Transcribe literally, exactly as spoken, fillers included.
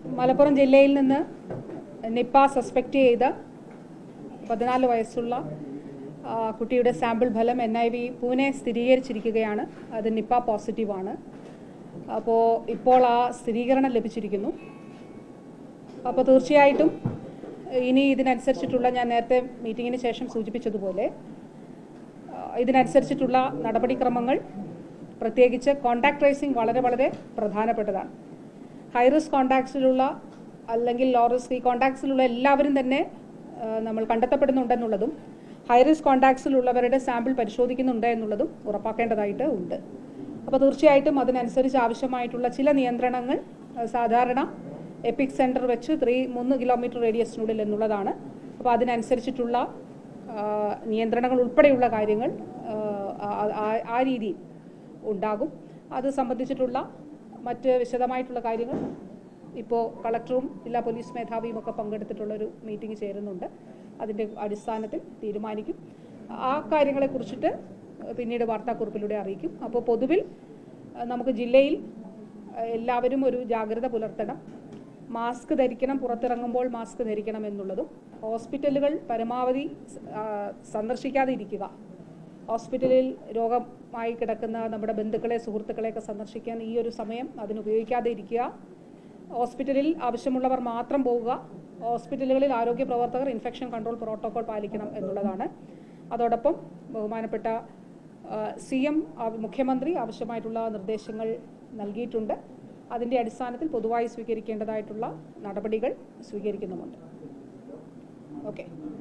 മലപ്പുറം ജില്ലയിൽ നിന്ന് Nipah suspect ചെയ്ത പതിനാല് വയസ്സുള്ള കുട്ടിയുടെ സാമ്പിൾ ഫലം എൻ ഐ വി പൂനെ സ്ഥിരീകരിച്ചിരിക്കുകയാണ്. അത് നിപ്പ പോസിറ്റീവാണ്. അപ്പോൾ ഇപ്പോൾ ആ സ്ഥിരീകരണം ലഭിച്ചിരിക്കുന്നു. അപ്പോൾ തീർച്ചയായിട്ടും ഇനി ഇതിനനുസരിച്ചിട്ടുള്ള, ഞാൻ നേരത്തെ മീറ്റിങ്ങിന് ശേഷം സൂചിപ്പിച്ചതുപോലെ, ഇതിനനുസരിച്ചിട്ടുള്ള നടപടിക്രമങ്ങൾ, പ്രത്യേകിച്ച് കോൺടാക്ട് ട്രേസിംഗ് വളരെ വളരെ പ്രധാനപ്പെട്ടതാണ്. ഹൈ റിസ്ക് കോൺടാക്ട്സിലുള്ള അല്ലെങ്കിൽ ലോ റിസ്ക് ഈ കോൺടാക്ട്സിലുള്ള എല്ലാവരും തന്നെ നമ്മൾ കണ്ടെത്തപ്പെടുന്നുണ്ടെന്നുള്ളതും ഹൈ റിസ്ക് കോൺടാക്ട്സിലുള്ളവരുടെ സാമ്പിൾ പരിശോധിക്കുന്നുണ്ട് എന്നുള്ളതും ഉറപ്പാക്കേണ്ടതായിട്ട് ഉണ്ട്. അപ്പോൾ തീർച്ചയായിട്ടും അതിനനുസരിച്ച് ആവശ്യമായിട്ടുള്ള ചില നിയന്ത്രണങ്ങൾ സാധാരണ എപ്പിക് സെൻറ്റർ വെച്ച് ത്രീ മൂന്ന് കിലോമീറ്റർ റേഡിയസിനുള്ളിൽ എന്നുള്ളതാണ്. അപ്പോൾ അതിനനുസരിച്ചിട്ടുള്ള നിയന്ത്രണങ്ങൾ ഉൾപ്പെടെയുള്ള കാര്യങ്ങൾ ആ രീതിയിൽ ഉണ്ടാകും. അത് സംബന്ധിച്ചിട്ടുള്ള മറ്റ് വിശദമായിട്ടുള്ള കാര്യങ്ങൾ ഇപ്പോൾ കളക്ടറും ജില്ലാ പോലീസ് മേധാവിയും ഒക്കെ പങ്കെടുത്തിട്ടുള്ളൊരു മീറ്റിംഗ് ചേരുന്നുണ്ട്. അതിൻ്റെ അടിസ്ഥാനത്തിൽ തീരുമാനിക്കും. ആ കാര്യങ്ങളെക്കുറിച്ചിട്ട് പിന്നീട് വാർത്താക്കുറിപ്പിലൂടെ അറിയിക്കും. അപ്പോൾ പൊതുവിൽ നമുക്ക് ജില്ലയിൽ എല്ലാവരും ഒരു ജാഗ്രത പുലർത്തണം. മാസ്ക് ധരിക്കണം, പുറത്തിറങ്ങുമ്പോൾ മാസ്ക് ധരിക്കണം എന്നുള്ളതും, ഹോസ്പിറ്റലുകൾ പരമാവധി സന്ദർശിക്കാതെ ഇരിക്കുക. ഹോസ്പിറ്റലിൽ രോഗമായി കിടക്കുന്ന നമ്മുടെ ബന്ധുക്കളെ, സുഹൃത്തുക്കളെയൊക്കെ സന്ദർശിക്കാൻ ഈ ഒരു സമയം അതിനുപയോഗിക്കാതെ ഇരിക്കുക. ഹോസ്പിറ്റലിൽ ആവശ്യമുള്ളവർ മാത്രം പോവുക. ഹോസ്പിറ്റലുകളിൽ ആരോഗ്യ പ്രവർത്തകർ ഇൻഫെക്ഷൻ കൺട്രോൾ പ്രോട്ടോകോൾ പാലിക്കണം എന്നുള്ളതാണ്. അതോടൊപ്പം ബഹുമാനപ്പെട്ട സി എം മുഖ്യമന്ത്രി ആവശ്യമായിട്ടുള്ള നിർദ്ദേശങ്ങൾ നൽകിയിട്ടുണ്ട്. അതിൻ്റെ അടിസ്ഥാനത്തിൽ പൊതുവായി സ്വീകരിക്കേണ്ടതായിട്ടുള്ള നടപടികൾ സ്വീകരിക്കുന്നുമുണ്ട്. ഓക്കെ.